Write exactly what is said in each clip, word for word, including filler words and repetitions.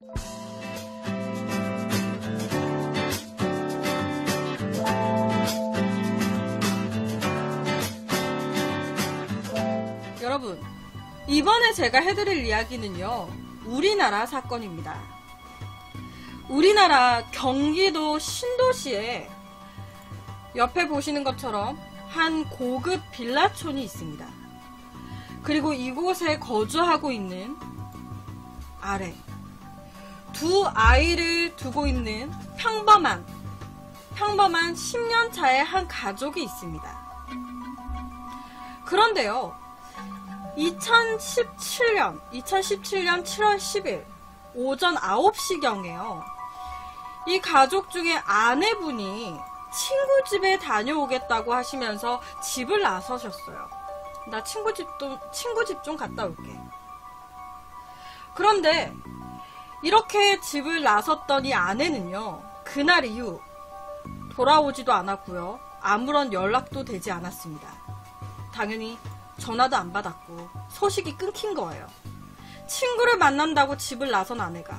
여러분, 이번에 제가 해드릴 이야기는요, 우리나라 사건입니다. 우리나라 경기도 신도시에 옆에 보시는 것처럼 한 고급 빌라촌이 있습니다. 그리고 이곳에 거주하고 있는 아래 두 아이를 두고 있는 평범한 평범한 십 년 차의 한 가족이 있습니다. 그런데요, 이천십칠 년 이천십칠 년 칠월 십일 오전 아홉 시경에요. 이 가족 중에 아내분이 친구 집에 다녀오겠다고 하시면서 집을 나서셨어요. 나 친구 집도, 친구 집 좀 갔다 올게. 그런데 이렇게 집을 나섰던 이 아내는요, 그날 이후 돌아오지도 않았고요. 아무런 연락도 되지 않았습니다. 당연히 전화도 안 받았고 소식이 끊긴 거예요. 친구를 만난다고 집을 나선 아내가.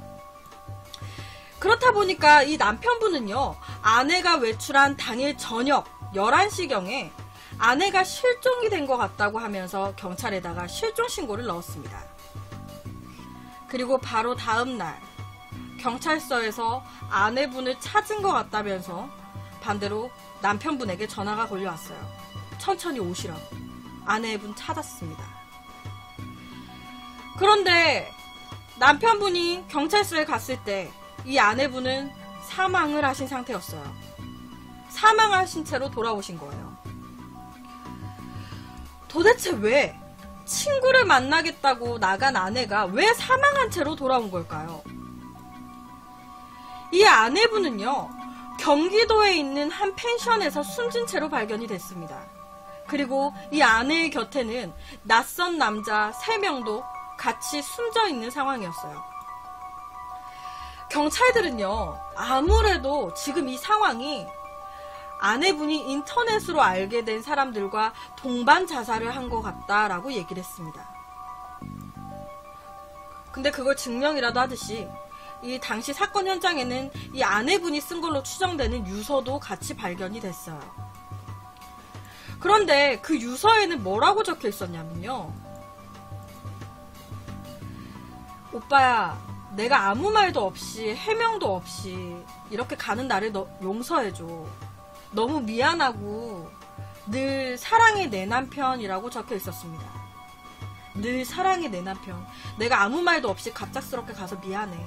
그렇다 보니까 이 남편분은요, 아내가 외출한 당일 저녁 열한 시경에 아내가 실종이 된 것 같다고 하면서 경찰에다가 실종 신고를 넣었습니다. 그리고 바로 다음날 경찰서에서 아내분을 찾은 것 같다면서 반대로 남편분에게 전화가 걸려왔어요. 천천히 오시라고. 아내분 찾았습니다. 그런데 남편분이 경찰서에 갔을 때 이 아내분은 사망을 하신 상태였어요. 사망하신 채로 돌아오신 거예요. 도대체 왜 친구를 만나겠다고 나간 아내가 왜 사망한 채로 돌아온 걸까요? 이 아내분은요, 경기도에 있는 한 펜션에서 숨진 채로 발견이 됐습니다. 그리고 이 아내의 곁에는 낯선 남자 세 명도 같이 숨져 있는 상황이었어요. 경찰들은요, 아무래도 지금 이 상황이 아내분이 인터넷으로 알게 된 사람들과 동반 자살을 한 것 같다라고 얘기를 했습니다. 근데 그걸 증명이라도 하듯이 이 당시 사건 현장에는 이 아내분이 쓴 걸로 추정되는 유서도 같이 발견이 됐어요. 그런데 그 유서에는 뭐라고 적혀 있었냐면요, 오빠야, 내가 아무 말도 없이 해명도 없이 이렇게 가는 나를 너 용서해줘. 너무 미안하고 늘 사랑해 내 남편이라고 적혀 있었습니다. 늘 사랑해 내 남편. 내가 아무 말도 없이 갑작스럽게 가서 미안해.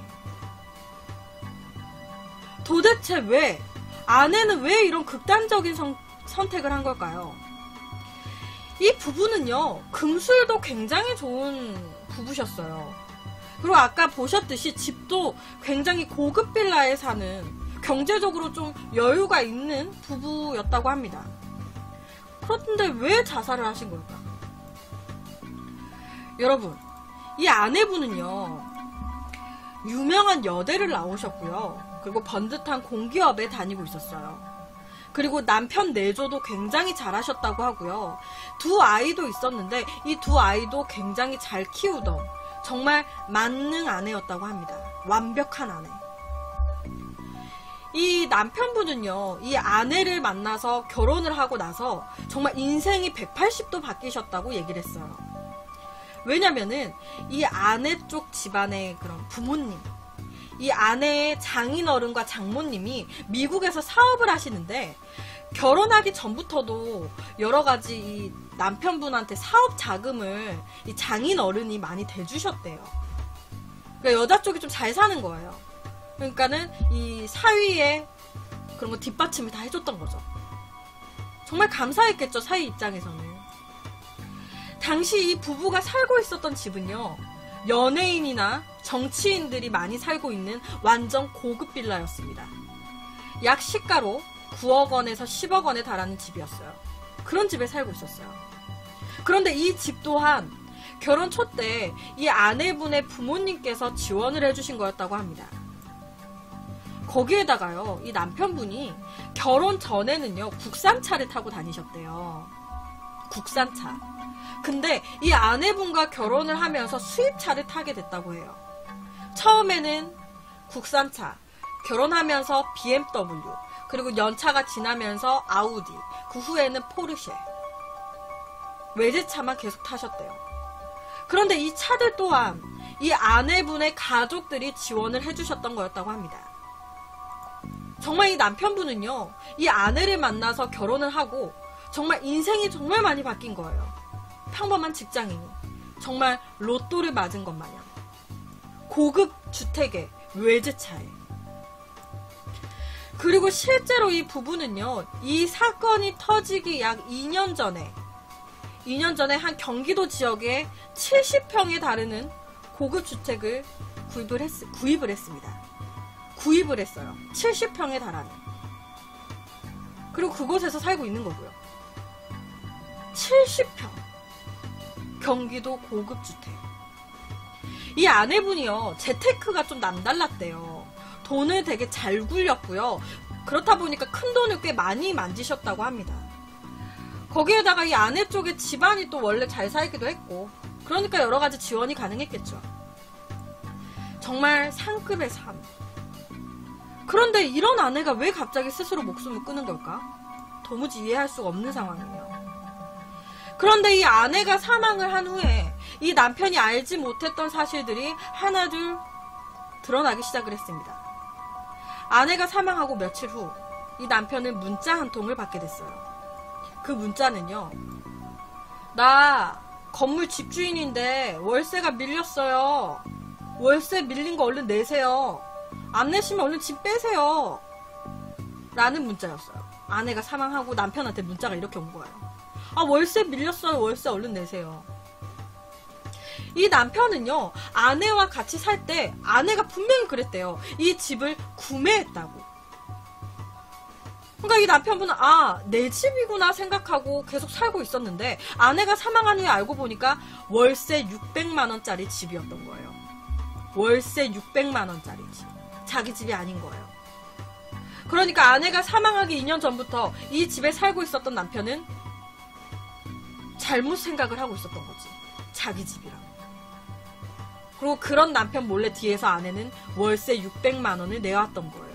도대체 왜, 아내는 왜 이런 극단적인 선, 선택을 한 걸까요? 이 부부는요, 금술도 굉장히 좋은 부부셨어요. 그리고 아까 보셨듯이 집도 굉장히 고급 빌라에 사는, 경제적으로 좀 여유가 있는 부부였다고 합니다. 그런데 왜 자살을 하신 걸까? 여러분, 이 아내분은요, 유명한 여대를 나오셨고요. 그리고 번듯한 공기업에 다니고 있었어요. 그리고 남편 내조도 굉장히 잘하셨다고 하고요. 두 아이도 있었는데 이 두 아이도 굉장히 잘 키우던 정말 만능 아내였다고 합니다. 완벽한 아내. 이 남편분은요, 이 아내를 만나서 결혼을 하고 나서 정말 인생이 백팔십 도 바뀌셨다고 얘기를 했어요. 왜냐면은 이 아내 쪽 집안의 그런 부모님, 이 아내의 장인어른과 장모님이 미국에서 사업을 하시는데 결혼하기 전부터도 여러 가지 이 남편분한테 사업 자금을 이 장인어른이 많이 대주셨대요. 그러니까 여자 쪽이 좀 잘 사는 거예요. 그러니까는 이 사위의 그런 거 뒷받침을 다 해줬던 거죠. 정말 감사했겠죠, 사위 입장에서는. 당시 이 부부가 살고 있었던 집은요, 연예인이나 정치인들이 많이 살고 있는 완전 고급 빌라였습니다. 약 시가로 구억 원에서 십억 원에 달하는 집이었어요. 그런 집에 살고 있었어요. 그런데 이 집 또한 결혼 초 때 이 아내분의 부모님께서 지원을 해주신 거였다고 합니다. 거기에다가요, 이 남편분이 결혼 전에는요, 국산차를 타고 다니셨대요. 국산차. 근데 이 아내분과 결혼을 하면서 수입차를 타게 됐다고 해요. 처음에는 국산차, 결혼하면서 비엠더블유, 그리고 연차가 지나면서 아우디, 그 후에는 포르쉐, 외제차만 계속 타셨대요. 그런데 이 차들 또한 이 아내분의 가족들이 지원을 해주셨던 거였다고 합니다. 정말 이 남편분은요, 이 아내를 만나서 결혼을 하고 정말 인생이 정말 많이 바뀐 거예요. 평범한 직장인이 정말 로또를 맞은 것 마냥 고급 주택에 외제차에. 그리고 실제로 이 부부는요, 이 사건이 터지기 약 이 년 전에 이 년 전에 한 경기도 지역에 칠십 평에 달하는 고급 주택을 구입을, 했, 구입을 했습니다. 구입을 했어요. 칠십 평에 달하는. 그리고 그곳에서 살고 있는 거고요. 칠십 평. 경기도 고급 주택. 이 아내분이요, 재테크가 좀 남달랐대요. 돈을 되게 잘 굴렸고요. 그렇다 보니까 큰 돈을 꽤 많이 만지셨다고 합니다. 거기에다가 이 아내 쪽에 집안이 또 원래 잘 살기도 했고, 그러니까 여러 가지 지원이 가능했겠죠. 정말 상급의 삶. 그런데 이런 아내가 왜 갑자기 스스로 목숨을 끊은 걸까? 도무지 이해할 수가 없는 상황이에요. 그런데 이 아내가 사망을 한 후에 이 남편이 알지 못했던 사실들이 하나둘 드러나기 시작을 했습니다. 아내가 사망하고 며칠 후 이 남편은 문자 한 통을 받게 됐어요. 그 문자는요, 나 건물 집주인인데 월세가 밀렸어요. 월세 밀린 거 얼른 내세요. 안 내시면 얼른 집 빼세요. 라는 문자였어요. 아내가 사망하고 남편한테 문자가 이렇게 온 거예요. 아, 월세 밀렸어요. 월세 얼른 내세요. 이 남편은요, 아내와 같이 살 때 아내가 분명히 그랬대요. 이 집을 구매했다고. 그러니까 이 남편분은 아, 내 집이구나 생각하고 계속 살고 있었는데, 아내가 사망한 후에 알고 보니까 월세 육백만 원짜리 집이었던 거예요. 월세 육백만 원짜리 집. 자기 집이 아닌 거예요. 그러니까 아내가 사망하기 이 년 전부터 이 집에 살고 있었던 남편은 잘못 생각을 하고 있었던 거지. 자기 집이라고. 그리고 그런 남편 몰래 뒤에서 아내는 월세 육백만 원을 내왔던 거예요.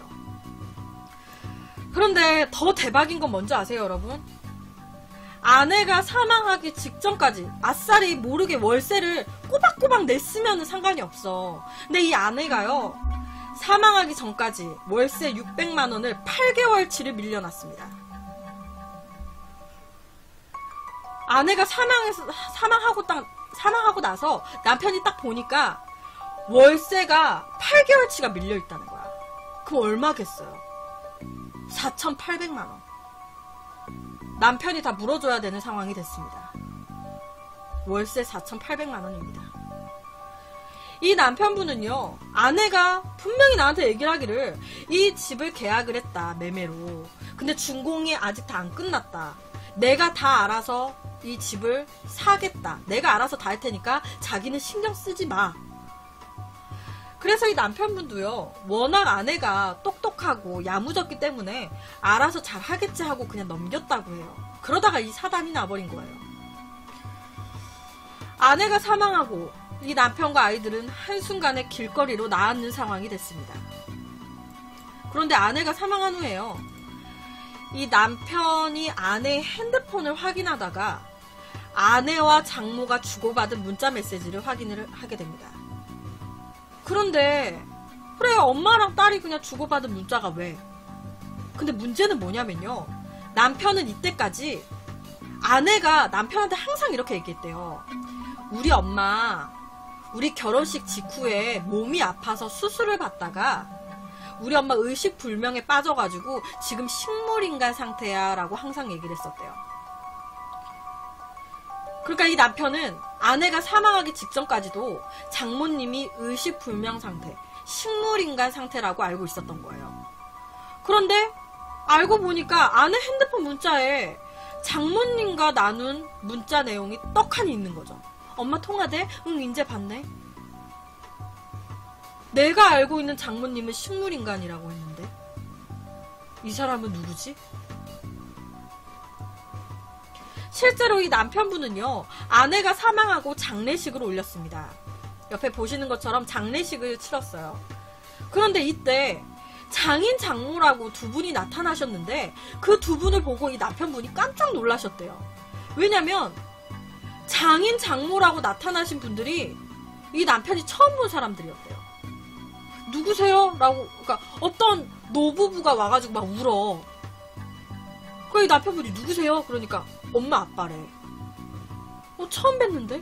그런데 더 대박인 건 뭔지 아세요, 여러분? 아내가 사망하기 직전까지 아싸리 모르게 월세를 꼬박꼬박 냈으면 상관이 없어. 근데 이 아내가요, 사망하기 전까지 월세 육백만 원을 팔 개월치를 밀려났습니다. 아내가 사망해서, 사망하고 딱, 사망하고 나서 남편이 딱 보니까 월세가 팔 개월치가 밀려있다는 거야. 그럼 얼마겠어요? 사천팔백만 원. 남편이 다 물어줘야 되는 상황이 됐습니다. 월세 사천팔백만 원입니다. 이 남편분은요, 아내가 분명히 나한테 얘기를 하기를 이 집을 계약을 했다, 매매로. 근데 준공이 아직 다 안 끝났다. 내가 다 알아서 이 집을 사겠다. 내가 알아서 다 할 테니까 자기는 신경 쓰지 마. 그래서 이 남편분도요, 워낙 아내가 똑똑하고 야무졌기 때문에 알아서 잘 하겠지 하고 그냥 넘겼다고 해요. 그러다가 이 사단이 나버린 거예요. 아내가 사망하고 이 남편과 아이들은 한순간에 길거리로 나앉는 상황이 됐습니다. 그런데 아내가 사망한 후에요, 이 남편이 아내의 핸드폰을 확인하다가 아내와 장모가 주고받은 문자 메시지를 확인을 하게 됩니다. 그런데 그래, 엄마랑 딸이 그냥 주고받은 문자가 왜? 근데 문제는 뭐냐면요, 남편은 이때까지 아내가 남편한테 항상 이렇게 얘기했대요. 우리 엄마 우리 결혼식 직후에 몸이 아파서 수술을 받다가 우리 엄마 의식불명에 빠져가지고 지금 식물인간 상태야 라고 항상 얘기를 했었대요. 그러니까 이 남편은 아내가 사망하기 직전까지도 장모님이 의식불명 상태, 식물인간 상태라고 알고 있었던 거예요. 그런데 알고 보니까 아내 핸드폰 문자에 장모님과 나눈 문자 내용이 떡하니 있는 거죠. 엄마 통화돼? 응, 이제 봤네. 내가 알고 있는 장모님은 식물인간이라고 했는데 이 사람은 누구지? 실제로 이 남편분은요, 아내가 사망하고 장례식을 올렸습니다. 옆에 보시는 것처럼 장례식을 치렀어요. 그런데 이때 장인 장모라고 두 분이 나타나셨는데 그 두 분을 보고 이 남편분이 깜짝 놀라셨대요. 왜냐면 장인 장모라고 나타나신 분들이 이 남편이 처음 본 사람들이었대요. 누구세요? 라고, 그러니까 어떤 노부부가 와가지고 막 울어. 그러니까 이 남편분이 누구세요? 그러니까 엄마 아빠래. 어, 처음 뵀는데?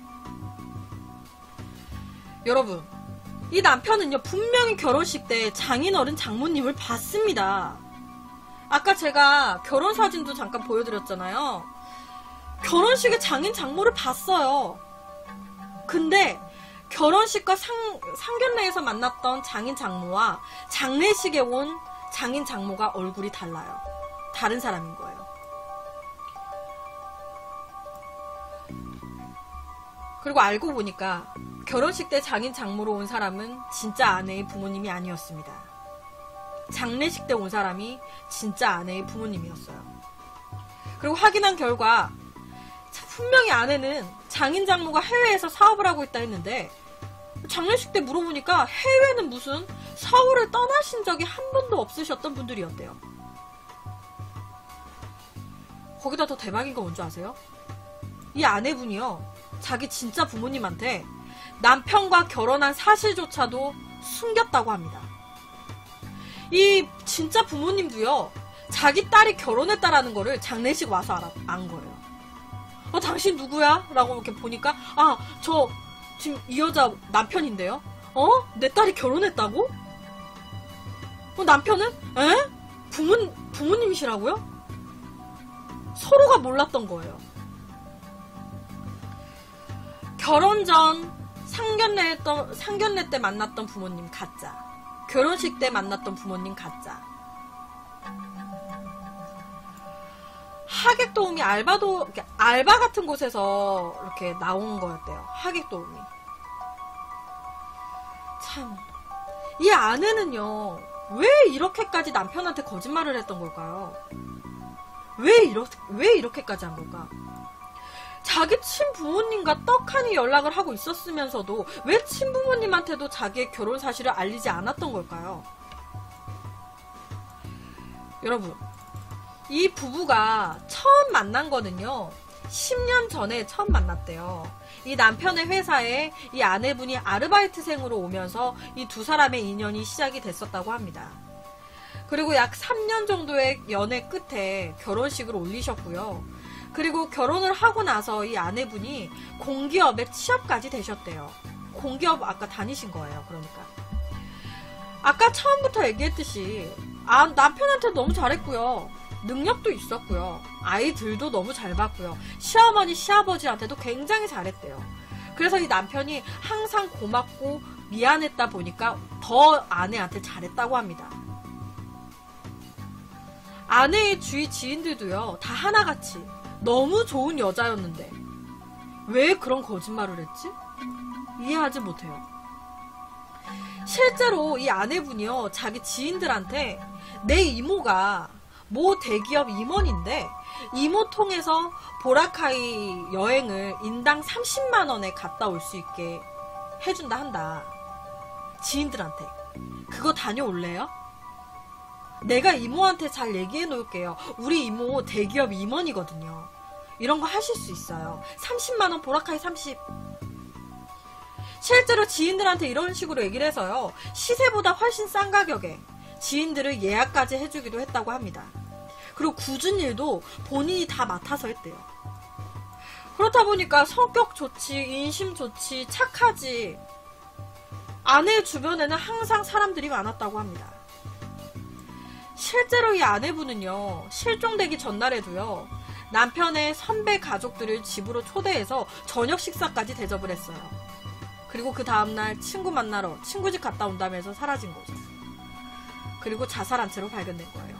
여러분, 이 남편은요 분명히 결혼식 때 장인어른 장모님을 봤습니다. 아까 제가 결혼 사진도 잠깐 보여드렸잖아요. 결혼식에 장인 장모를 봤어요. 근데 결혼식과 상, 상견례에서 만났던 장인 장모와 장례식에 온 장인 장모가 얼굴이 달라요. 다른 사람인 거예요. 그리고 알고 보니까 결혼식 때 장인 장모로 온 사람은 진짜 아내의 부모님이 아니었습니다. 장례식 때 온 사람이 진짜 아내의 부모님이었어요. 그리고 확인한 결과 분명히 아내는 장인 장모가 해외에서 사업을 하고 있다 했는데 장례식 때 물어보니까 해외는 무슨 서울을 떠나신 적이 한 번도 없으셨던 분들이었대요. 거기다 더 대박인 거 뭔지 아세요? 이 아내분이요 자기 진짜 부모님한테 남편과 결혼한 사실조차도 숨겼다고 합니다. 이 진짜 부모님도요 자기 딸이 결혼했다라는 거를 장례식 와서 알아, 안 거예요. 어 당신 누구야? 라고 이렇게 보니까 아 저 지금 이 여자 남편인데요. 어? 내 딸이 결혼했다고? 어 남편은? 에? 부모, 부모님이시라고요? 서로가 몰랐던 거예요. 결혼 전 상견례, 했던, 상견례 때 만났던 부모님 가짜. 결혼식 때 만났던 부모님 가짜. 하객 도우미 알바도 알바 같은 곳에서 이렇게 나온 거였대요. 하객 도우미. 참, 이 아내는요 왜 이렇게까지 남편한테 거짓말을 했던 걸까요? 왜 이렇게 왜 이렇게까지 한 걸까? 자기 친부모님과 떡하니 연락을 하고 있었으면서도 왜 친부모님한테도 자기의 결혼 사실을 알리지 않았던 걸까요? 여러분, 이 부부가 처음 만난 거는요 십 년 전에 처음 만났대요. 이 남편의 회사에 이 아내분이 아르바이트생으로 오면서 이 두 사람의 인연이 시작이 됐었다고 합니다. 그리고 약 삼 년 정도의 연애 끝에 결혼식을 올리셨고요. 그리고 결혼을 하고 나서 이 아내분이 공기업에 취업까지 되셨대요. 공기업 아까 다니신 거예요. 그러니까 아까 처음부터 얘기했듯이 아 남편한테 너무 잘했고요. 능력도 있었고요. 아이들도 너무 잘 봤고요. 시어머니 시아버지한테도 굉장히 잘했대요. 그래서 이 남편이 항상 고맙고 미안했다 보니까 더 아내한테 잘했다고 합니다. 아내의 주위 지인들도요 다 하나같이 너무 좋은 여자였는데 왜 그런 거짓말을 했지? 이해하지 못해요. 실제로 이 아내분이요 자기 지인들한테 내 이모가 모 대기업 임원인데 이모 통해서 보라카이 여행을 인당 삼십만 원에 갔다 올 수 있게 해준다 한다. 지인들한테 그거 다녀올래요? 내가 이모한테 잘 얘기해 놓을게요. 우리 이모 대기업 임원이거든요. 이런 거 하실 수 있어요. 삼십만 원 보라카이 삼십. 실제로 지인들한테 이런 식으로 얘기를 해서요 시세보다 훨씬 싼 가격에 지인들을 예약까지 해주기도 했다고 합니다. 그리고 굳은 일도 본인이 다 맡아서 했대요. 그렇다 보니까 성격 좋지, 인심 좋지, 착하지. 아내의 주변에는 항상 사람들이 많았다고 합니다. 실제로 이 아내분은요 실종되기 전날에도요 남편의 선배 가족들을 집으로 초대해서 저녁 식사까지 대접을 했어요. 그리고 그 다음날 친구 만나러 친구 집 갔다 온다면서 사라진 거죠. 그리고 자살한 채로 발견된 거예요.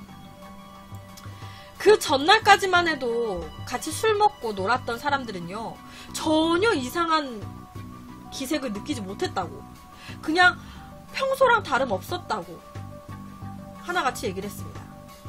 그 전날까지만 해도 같이 술 먹고 놀았던 사람들은요 전혀 이상한 기색을 느끼지 못했다고, 그냥 평소랑 다름없었다고 하나같이 얘기를 했습니다.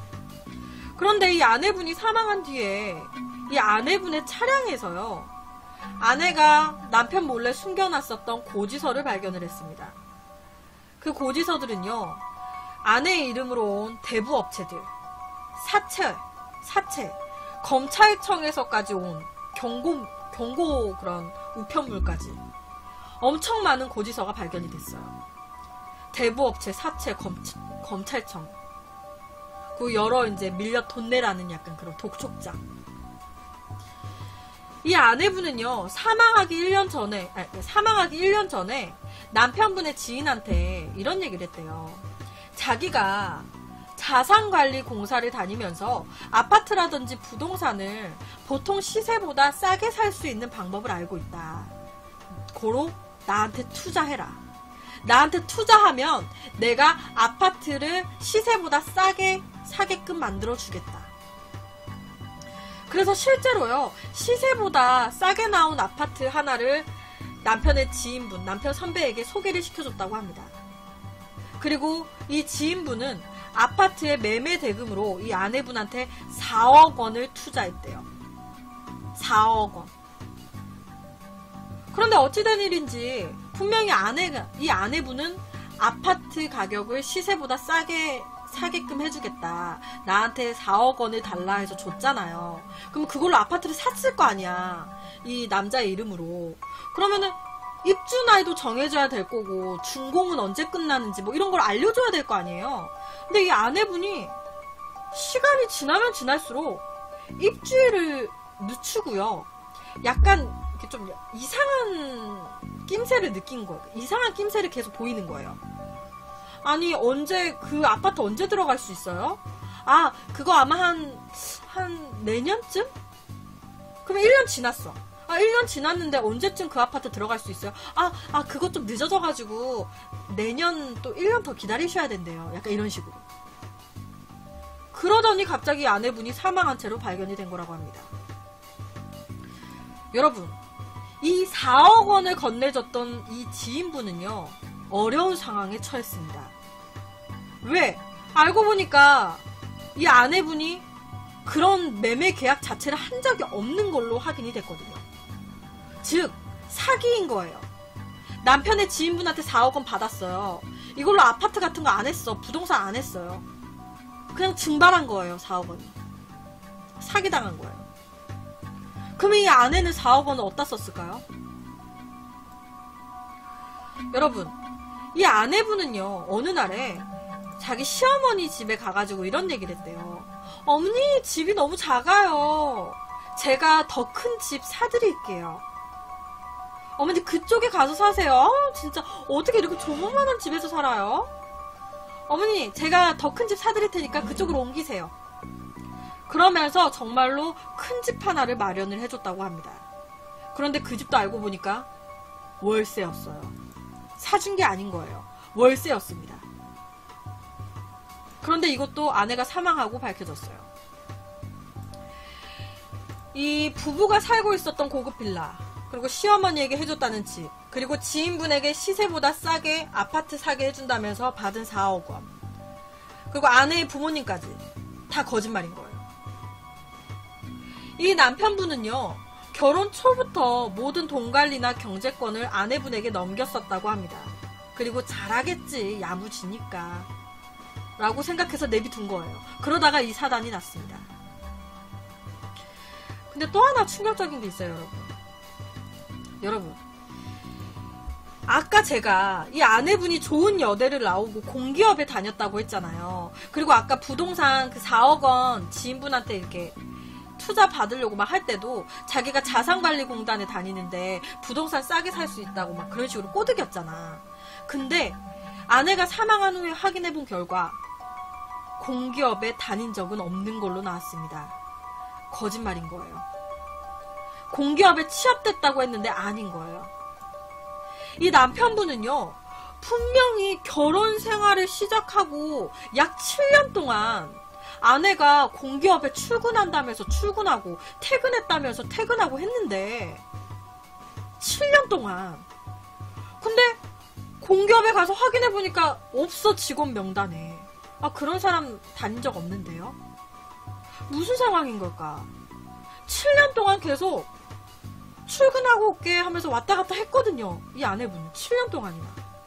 그런데 이 아내분이 사망한 뒤에 이 아내분의 차량에서요 아내가 남편 몰래 숨겨놨었던 고지서를 발견을 했습니다. 그 고지서들은요, 아내의 이름으로 온 대부 업체들, 사채, 사채, 검찰청에서까지 온 경고, 경고 그런 우편물까지 엄청 많은 고지서가 발견이 됐어요. 대부 업체, 사채, 검, 검찰청. 그 여러 이제 밀려 돈 내라는 약간 그런 독촉장. 이 아내분은요, 사망하기 일 년 전에, 아니, 사망하기 일 년 전에 남편분의 지인한테 이런 얘기를 했대요. 자기가 자산관리 공사를 다니면서 아파트라든지 부동산을 보통 시세보다 싸게 살 수 있는 방법을 알고 있다. 고로 나한테 투자해라. 나한테 투자하면 내가 아파트를 시세보다 싸게 사게끔 만들어 주겠다. 그래서 실제로요, 시세보다 싸게 나온 아파트 하나를 남편의 지인분, 남편 선배에게 소개를 시켜줬다고 합니다. 그리고 이 지인분은 아파트의 매매 대금으로 이 아내분한테 사억 원을 투자했대요. 사억 원. 그런데 어찌된 일인지 분명히 아내가, 이 아내분은 아파트 가격을 시세보다 싸게 사게끔 해주겠다. 나한테 사억 원을 달라 해서 줬잖아요. 그럼 그걸로 아파트를 샀을 거 아니야. 이 남자의 이름으로. 그러면은 입주 나이도 정해줘야 될 거고, 준공은 언제 끝나는지 뭐 이런 걸 알려줘야 될 거 아니에요. 근데 이 아내분이 시간이 지나면 지날수록 입주일을 늦추고요. 약간 이렇게 좀 이상한 낌새를 느낀 거예요. 이상한 낌새를 계속 보이는 거예요. 아니, 언제, 그 아파트 언제 들어갈 수 있어요? 아, 그거 아마 한, 한 내년쯤? 그러면 일 년 지났어. 아, 일 년 지났는데 언제쯤 그 아파트 들어갈 수 있어요? 아, 아, 그거 좀 늦어져가지고 내년 또 일 년 더 기다리셔야 된대요. 약간 이런 식으로. 그러더니 갑자기 아내분이 사망한 채로 발견이 된 거라고 합니다. 여러분, 이 사억 원을 건네줬던 이 지인분은요, 어려운 상황에 처했습니다. 왜? 알고 보니까 이 아내분이 그런 매매 계약 자체를 한 적이 없는 걸로 확인이 됐거든요. 즉, 사기인 거예요. 남편의 지인분한테 사억 원 받았어요. 이걸로 아파트 같은 거 안 했어. 부동산 안 했어요. 그냥 증발한 거예요, 사억 원이. 사기당한 거예요. 그럼 이 아내는 사억 원을 어디다 썼을까요? 여러분, 이 아내분은요, 어느 날에 자기 시어머니 집에 가가지고 이런 얘기를 했대요. 어머니, 집이 너무 작아요. 제가 더 큰 집 사드릴게요. 어머니, 그쪽에 가서 사세요. 어, 진짜 어떻게 이렇게 조그만한 집에서 살아요? 어머니, 제가 더 큰 집 사드릴 테니까 그쪽으로 옮기세요. 그러면서 정말로 큰 집 하나를 마련을 해줬다고 합니다. 그런데 그 집도 알고 보니까 월세였어요. 사준 게 아닌 거예요. 월세였습니다. 그런데 이것도 아내가 사망하고 밝혀졌어요. 이 부부가 살고 있었던 고급 빌라, 그리고 시어머니에게 해줬다는 집, 그리고 지인분에게 시세보다 싸게 아파트 사게 해준다면서 받은 사억 원, 그리고 아내의 부모님까지 다 거짓말인 거예요. 이 남편분은요, 결혼 초부터 모든 돈 관리나 경제권을 아내분에게 넘겼었다고 합니다. 그리고 잘하겠지, 야무지니까 라고 생각해서 내비둔 거예요. 그러다가 이 사단이 났습니다. 근데 또 하나 충격적인 게 있어요, 여러분. 여러분, 아까 제가 이 아내분이 좋은 여대를 나오고 공기업에 다녔다고 했잖아요. 그리고 아까 부동산 그 사억 원 지인분한테 이렇게 투자 받으려고 막 할 때도 자기가 자산관리공단에 다니는데 부동산 싸게 살 수 있다고 막 그런 식으로 꼬드겼잖아. 근데 아내가 사망한 후에 확인해본 결과 공기업에 다닌 적은 없는 걸로 나왔습니다. 거짓말인 거예요. 공기업에 취업됐다고 했는데 아닌 거예요. 이 남편분은요, 분명히 결혼 생활을 시작하고 약 칠 년 동안 아내가 공기업에 출근한다면서 출근하고 퇴근했다면서 퇴근하고 했는데 칠 년 동안. 근데 공기업에 가서 확인해보니까 없어, 직원 명단에. 아, 그런 사람 다닌 적 없는데요? 무슨 상황인 걸까? 칠 년 동안 계속 출근하고 올게 하면서 왔다 갔다 했거든요. 이 아내분은 칠 년 동안이나.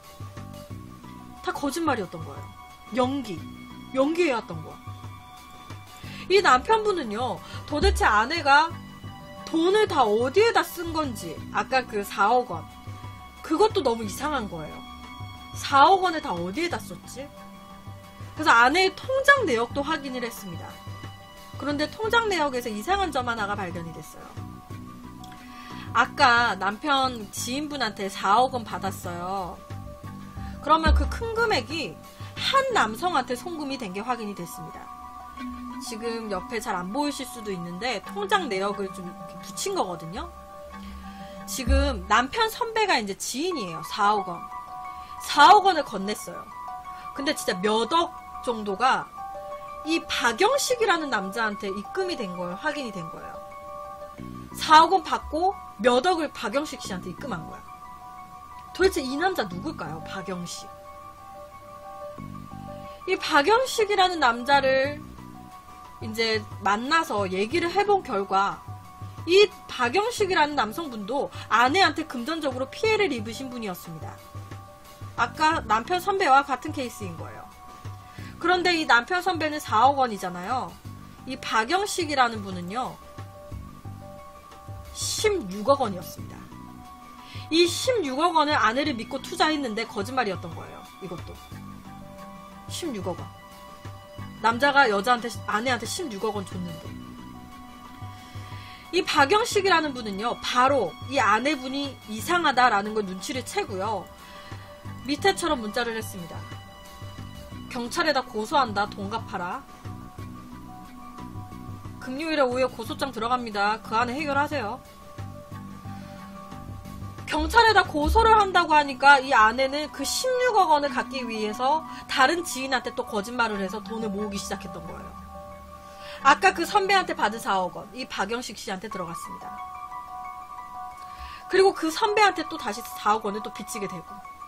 다 거짓말이었던 거예요. 연기. 연기해왔던 거야. 이 남편분은요, 도대체 아내가 돈을 다 어디에다 쓴 건지, 아까 그 사억 원. 그것도 너무 이상한 거예요. 사억 원을 다 어디에다 썼지? 그래서 아내의 통장 내역도 확인을 했습니다. 그런데 통장 내역에서 이상한 점 하나가 발견이 됐어요. 아까 남편 지인분한테 사억 원 받았어요. 그러면 그 큰 금액이 한 남성한테 송금이 된 게 확인이 됐습니다. 지금 옆에 잘 안 보이실 수도 있는데 통장 내역을 좀 이렇게 붙인 거거든요. 지금 남편 선배가 이제 지인이에요. 사억 원. 사억 원을 건넸어요. 근데 진짜 몇 억 정도가 이 박영식이라는 남자한테 입금이 된 거예요. 확인이 된 거예요. 사억 원 받고 몇 억을 박영식 씨한테 입금한 거야. 도대체 이 남자 누굴까요? 박영식. 이 박영식이라는 남자를 이제 만나서 얘기를 해본 결과 이 박영식이라는 남성분도 아내한테 금전적으로 피해를 입으신 분이었습니다. 아까 남편 선배와 같은 케이스인 거예요. 그런데 이 남편 선배는 사억 원이잖아요. 이 박영식이라는 분은요, 십육억 원이었습니다. 이 십육억 원을 아내를 믿고 투자했는데 거짓말이었던 거예요. 이것도. 십육억 원. 남자가 여자한테, 아내한테 십육억 원 줬는데. 이 박영식이라는 분은요, 바로 이 아내분이 이상하다라는 걸 눈치를 채고요, 밑에처럼 문자를 했습니다. 경찰에다 고소한다. 돈 갚아라. 금요일에 오후에 고소장 들어갑니다. 그 안에 해결하세요. 경찰에다 고소를 한다고 하니까 이 아내는 그 십육억 원을 갖기 위해서 다른 지인한테 또 거짓말을 해서 돈을 모으기 시작했던 거예요. 아까 그 선배한테 받은 사억 원, 이 박영식 씨한테 들어갔습니다. 그리고 그 선배한테 또 다시 사억 원을 또 빚지게 되고.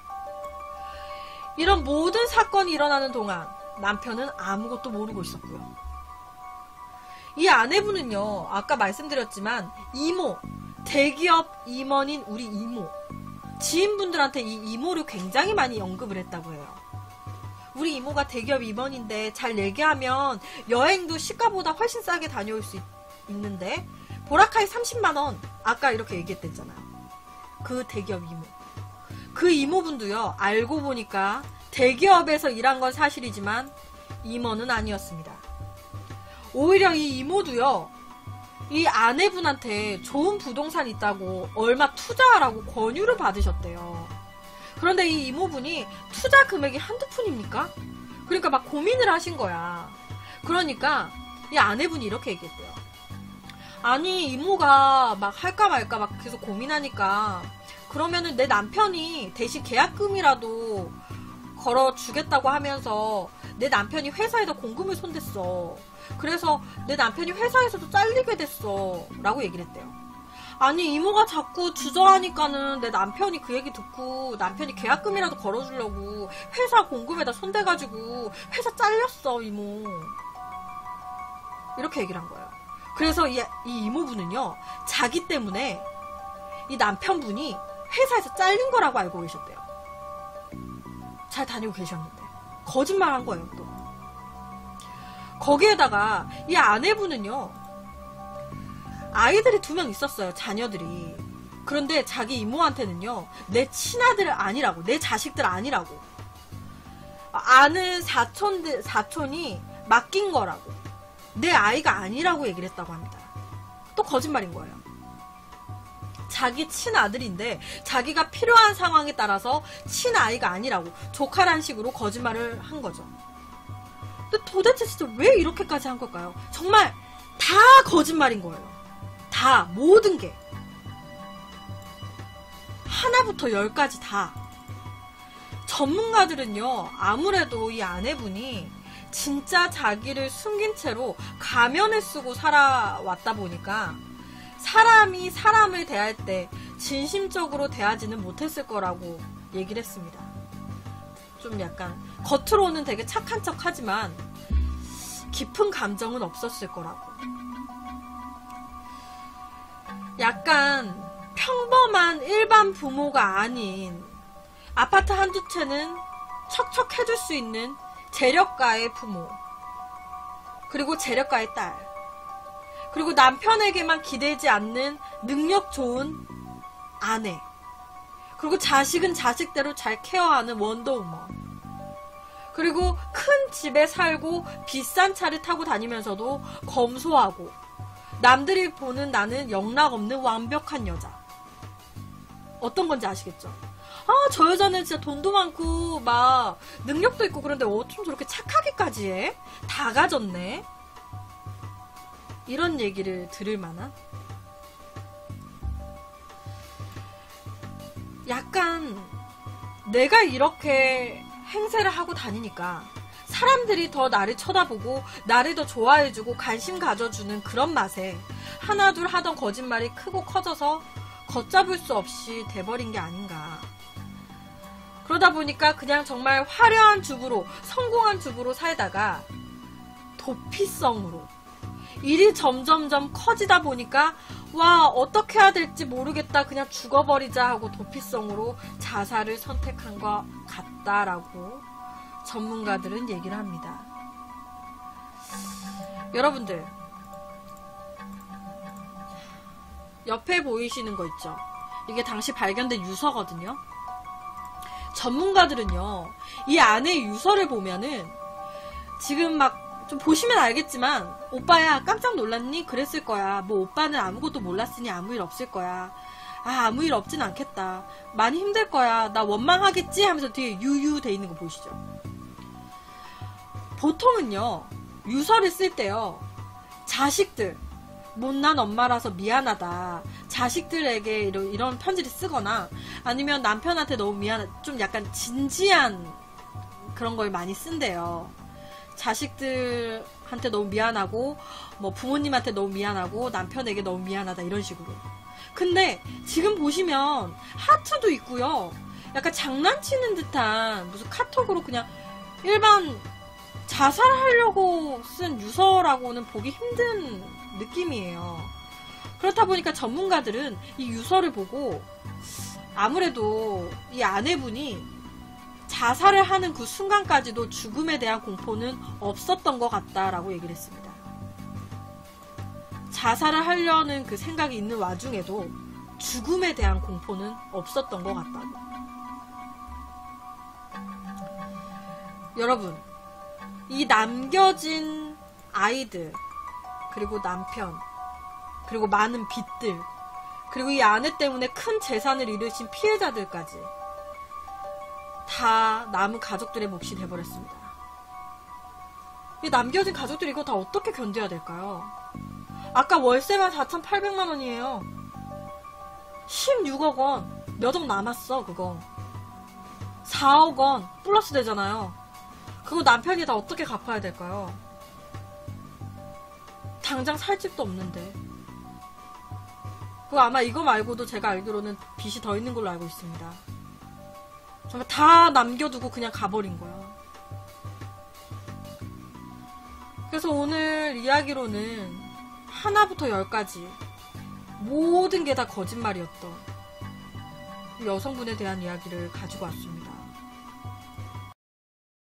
이런 모든 사건이 일어나는 동안 남편은 아무것도 모르고 있었고요. 이 아내분은요, 아까 말씀드렸지만 이모, 대기업 임원인 우리 이모, 지인분들한테 이 이모를 굉장히 많이 언급을 했다고 해요. 우리 이모가 대기업 임원인데 잘 얘기하면 여행도 시가보다 훨씬 싸게 다녀올 수 있, 있는데 보라카이 삼십만 원, 아까 이렇게 얘기했댔잖아요. 그 대기업 이모. 그 이모분도요, 알고 보니까 대기업에서 일한 건 사실이지만 임원은 아니었습니다. 오히려 이 이모도요, 이 아내분한테 좋은 부동산 있다고 얼마 투자하라고 권유를 받으셨대요. 그런데 이 이모분이 투자 금액이 한두 푼입니까? 그러니까 막 고민을 하신 거야. 그러니까 이 아내분이 이렇게 얘기했대요. 아니, 이모가 막 할까 말까 막 계속 고민하니까 그러면은 내 남편이 대신 계약금이라도 걸어주겠다고 하면서 내 남편이 회사에다 공금을 손댔어. 그래서 내 남편이 회사에서도 잘리게 됐어. 라고 얘기를 했대요. 아니, 이모가 자꾸 주저하니까는 내 남편이 그 얘기 듣고 남편이 계약금이라도 걸어주려고 회사 공금에다 손대가지고 회사 잘렸어, 이모. 이렇게 얘기를 한 거예요. 그래서 이, 이 이모분은요, 자기 때문에 이 남편분이 회사에서 잘린 거라고 알고 계셨대요. 잘 다니고 계셨는데. 거짓말 한 거예요, 또. 거기에다가 이 아내분은요, 아이들이 두 명 있었어요, 자녀들이. 그런데 자기 이모한테는요, 내 친아들 아니라고, 내 자식들 아니라고, 아는 사촌들, 사촌이 맡긴 거라고, 내 아이가 아니라고 얘기를 했다고 합니다. 또 거짓말인 거예요. 자기 친아들인데 자기가 필요한 상황에 따라서 친아이가 아니라고, 조카란 식으로 거짓말을 한 거죠. 근데 도대체 진짜 왜 이렇게까지 한 걸까요? 정말 다 거짓말인 거예요. 다, 모든 게. 하나부터 열까지 다. 전문가들은요, 아무래도 이 아내분이 진짜 자기를 숨긴 채로 가면을 쓰고 살아왔다 보니까 사람이 사람을 대할 때 진심적으로 대하지는 못했을 거라고 얘기를 했습니다. 좀 약간 겉으로는 되게 착한 척 하지만 깊은 감정은 없었을 거라고. 약간 평범한 일반 부모가 아닌 아파트 한두 채는 척척해줄 수 있는 재력가의 부모, 그리고 재력가의 딸, 그리고 남편에게만 기대지 않는 능력 좋은 아내, 그리고 자식은 자식대로 잘 케어하는 원더우먼, 그리고 큰 집에 살고 비싼 차를 타고 다니면서도 검소하고 남들이 보는 나는 영락없는 완벽한 여자. 어떤 건지 아시겠죠? 아, 저 여자는 진짜 돈도 많고 막 능력도 있고 그런데 어쩜 저렇게 착하기까지 해? 다 가졌네? 이런 얘기를 들을 만한? 약간 내가 이렇게 행세를 하고 다니니까 사람들이 더 나를 쳐다보고 나를 더 좋아해주고 관심 가져주는 그런 맛에 하나둘 하던 거짓말이 크고 커져서 걷잡을 수 없이 돼버린 게 아닌가. 그러다 보니까 그냥 정말 화려한 주부로, 성공한 주부로 살다가 도피성으로 일이 점점점 커지다 보니까 와, 어떻게 해야 될지 모르겠다, 그냥 죽어버리자 하고 도피성으로 자살을 선택한 것 같다라고 전문가들은 얘기를 합니다. 여러분들, 옆에 보이시는 거 있죠? 이게 당시 발견된 유서거든요. 전문가들은요, 이 안에 유서를 보면은 지금 막 좀 보시면 알겠지만, 오빠야 깜짝 놀랐니? 그랬을 거야. 뭐 오빠는 아무것도 몰랐으니 아무 일 없을 거야. 아, 아무 일 없진 않겠다. 많이 힘들 거야. 나 원망하겠지? 하면서 뒤에 유유 돼 있는 거 보이시죠? 보통은요, 유서를 쓸 때요, 자식들, 못난 엄마라서 미안하다, 자식들에게 이런, 이런 편지를 쓰거나 아니면 남편한테 너무 미안하다, 좀 약간 진지한 그런 걸 많이 쓴대요. 자식들한테 너무 미안하고 뭐 부모님한테 너무 미안하고 남편에게 너무 미안하다, 이런 식으로. 근데 지금 보시면 하트도 있고요, 약간 장난치는 듯한 무슨 카톡으로 그냥 일반 자살하려고 쓴 유서라고는 보기 힘든 느낌이에요. 그렇다 보니까 전문가들은 이 유서를 보고 아무래도 이 아내분이 자살을 하는 그 순간까지도 죽음에 대한 공포는 없었던 것 같다라고 얘기를 했습니다. 자살을 하려는 그 생각이 있는 와중에도 죽음에 대한 공포는 없었던 것 같다고. 여러분, 이 남겨진 아이들, 그리고 남편, 그리고 많은 빚들, 그리고 이 아내 때문에 큰 재산을 잃으신 피해자들까지 다 남은 가족들의 몫이 돼버렸습니다. 이 남겨진 가족들이 이거 다 어떻게 견뎌야 될까요? 아까 월세만 사천팔백만 원이에요. 십육억 원. 몇 억 남았어, 그거. 사억 원 플러스 되잖아요. 그거 남편이 다 어떻게 갚아야 될까요? 당장 살 집도 없는데. 그거 아마 이거 말고도 제가 알기로는 빚이 더 있는 걸로 알고 있습니다. 정말 다 남겨두고 그냥 가버린 거야. 그래서 오늘 이야기로는 하나부터 열까지 모든 게 다 거짓말이었던 여성분에 대한 이야기를 가지고 왔습니다.